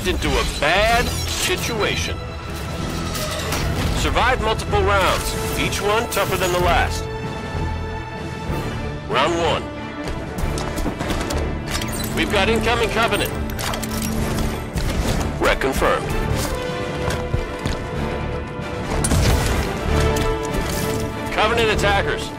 into a bad situation. Survived multiple rounds, each one tougher than the last. Round 1. We've got incoming Covenant. Wreck confirmed. Covenant attackers.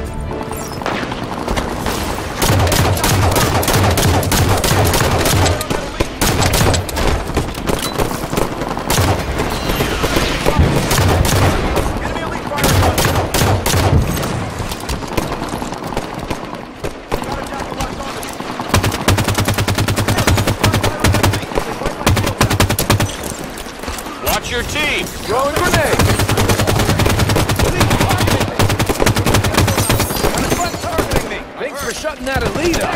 Watch your team. Throwing grenade. Targeting me. Thanks for shutting that elite up.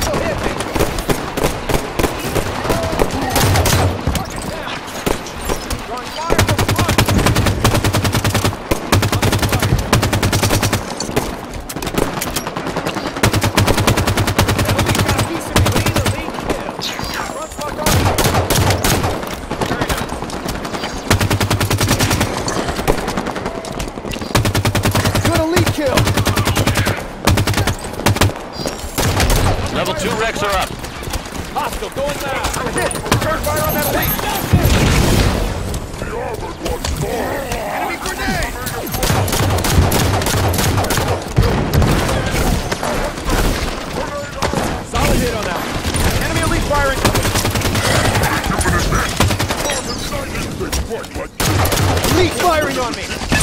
Level 2 wrecks are up. Hostile going now. I'm hit. Turn fire on that elite. The armored one's more. Enemy grenade. Solid hit on that. Enemy elite firing. Elite firing on me.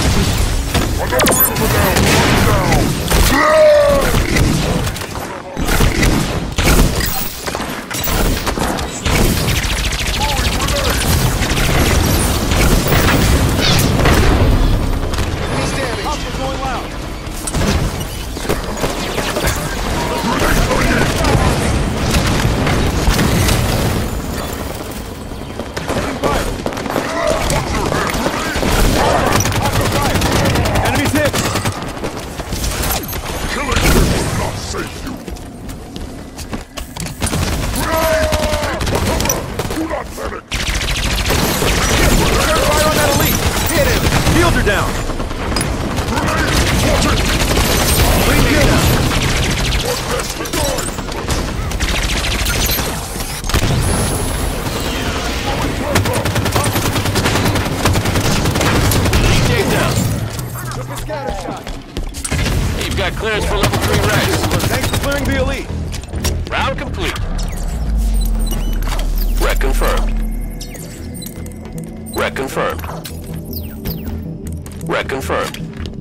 Shields are down. You've got clearance for level 3 wrecks. Thanks for clearing the elite. Round complete. Wreck confirmed. Wreck confirmed. Wreck confirmed.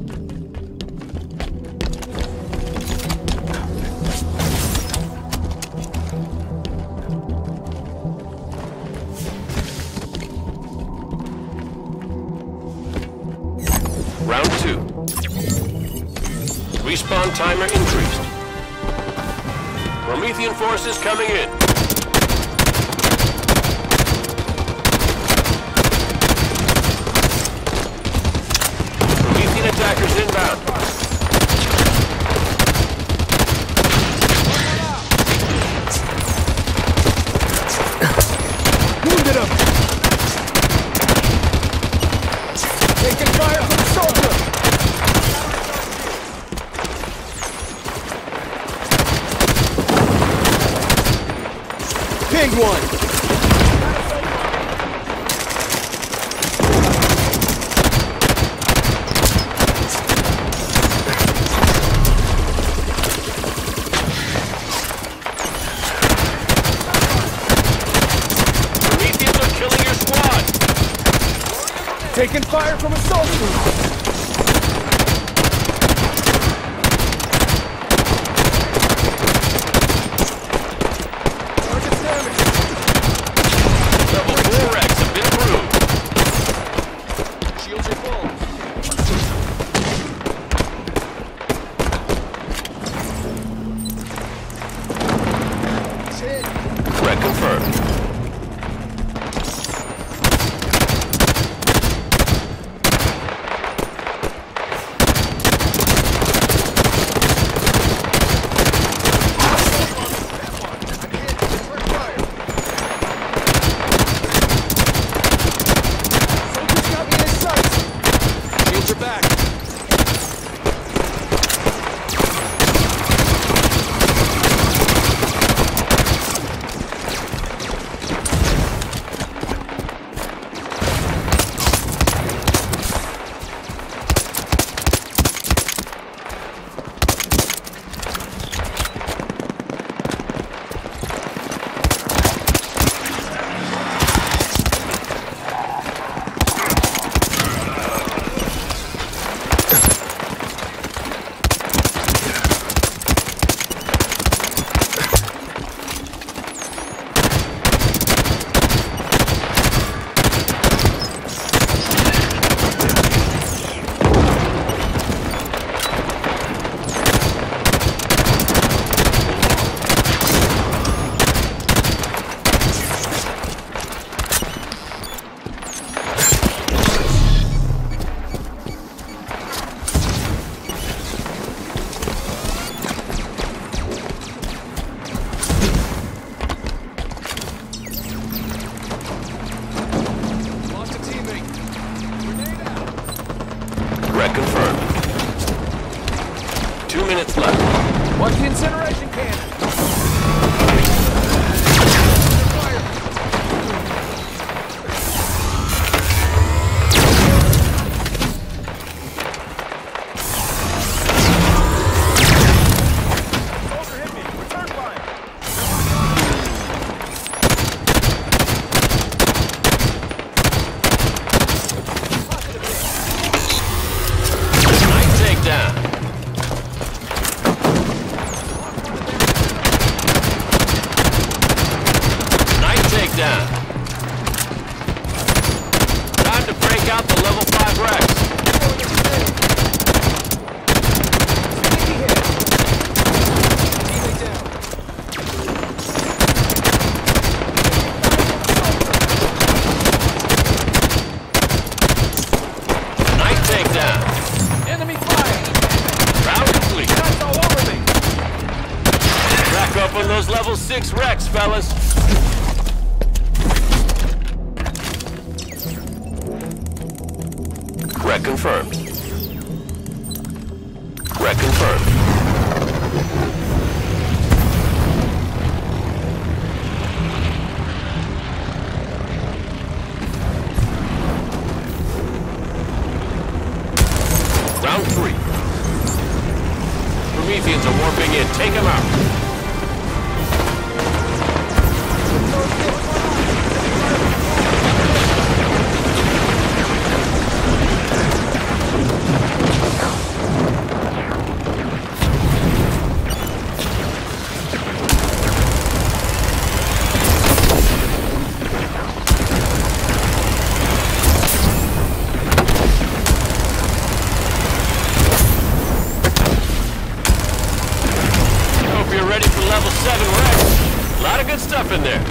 Round 2. Respawn timer increased. Promethean forces coming in. Promethean attackers inbound. Wounded him. Taking fire from the soldier. Pinged one. Prometheans are killing your squad. Taking fire from a soldier. Level 4 wrecks have been approved. Shields are full. Wreck confirmed. 2 minutes left. Watch the incineration cannon. Time to break out the level 5 Rex. Night takedown. Enemy fire. Round complete. Shots all over me. Rack up on those level 6 Rex, fellas. Wreck confirmed. Wreck confirmed. Round 3. Prometheans are warping in. Take them out. Ready for level 7 Rex. A lot of good stuff in there.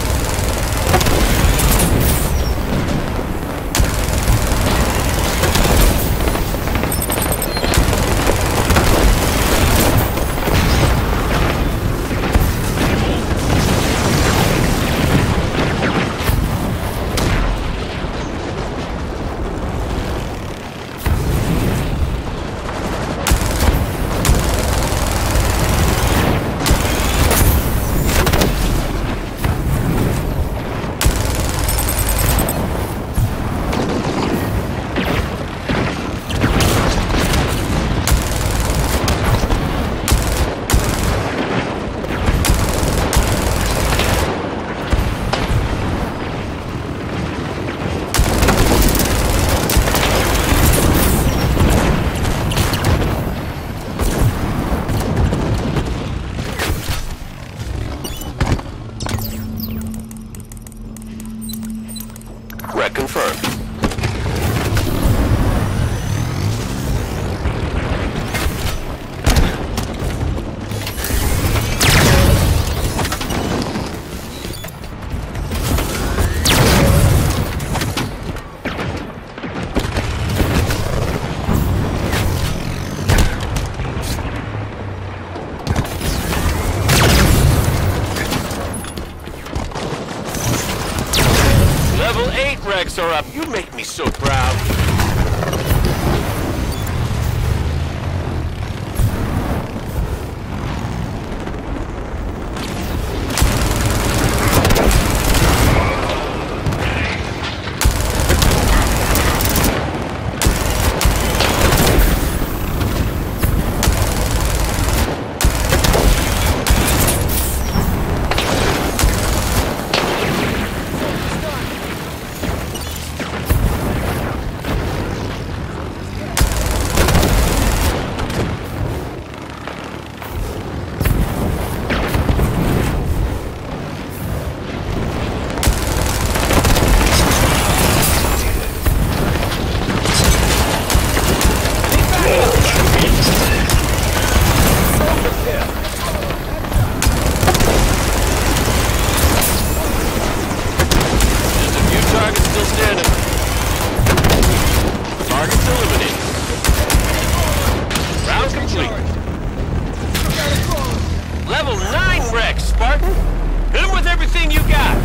Wreck confirmed. Level 8 Rex are up. You make me so proud. Level 9 Rex, Spartan! Hit him with everything you got!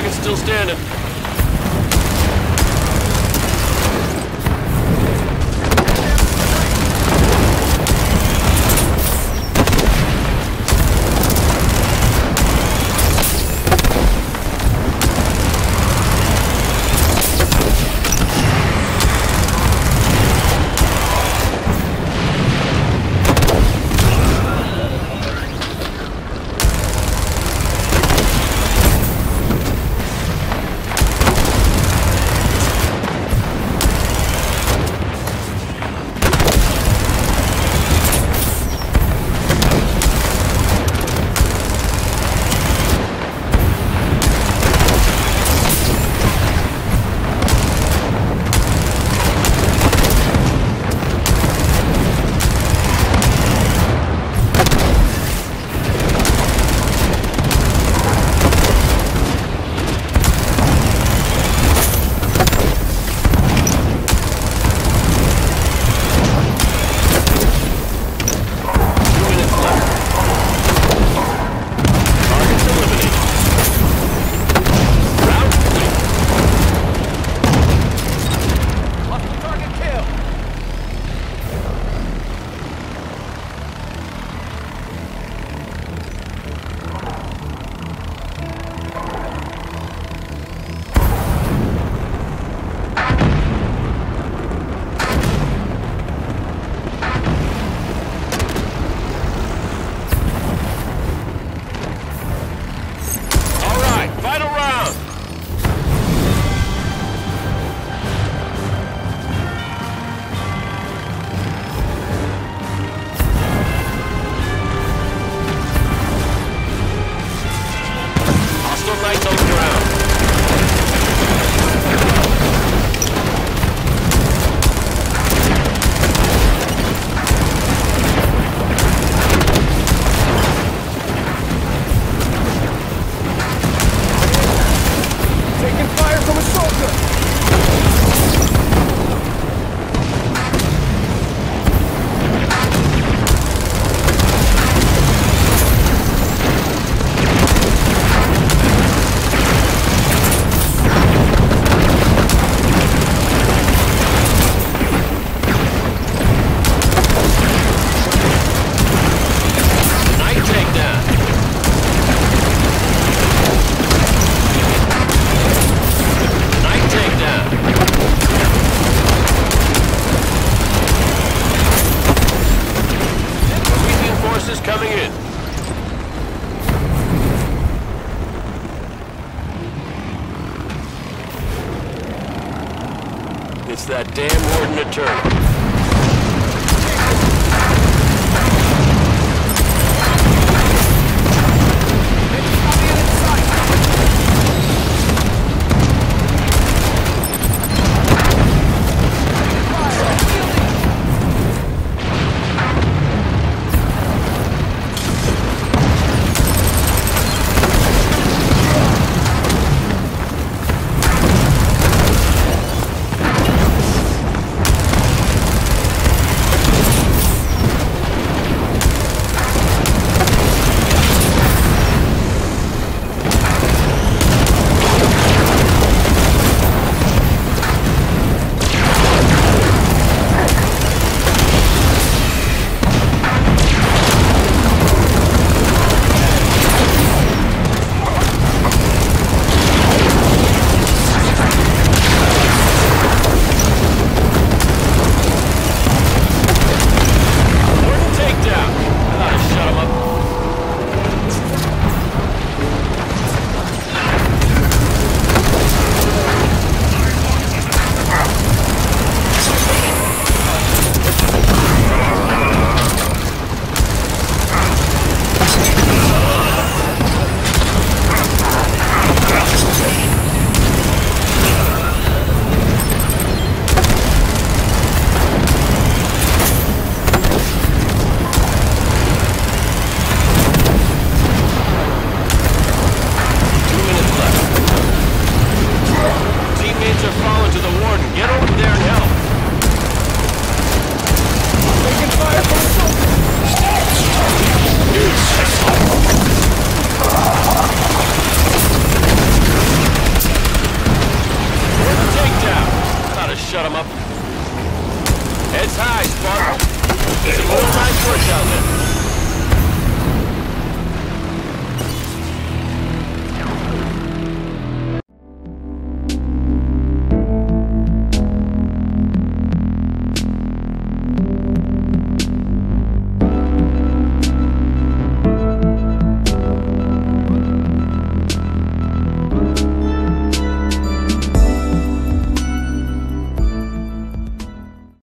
Target's still standing. Coming in. It's that damn warden attorney.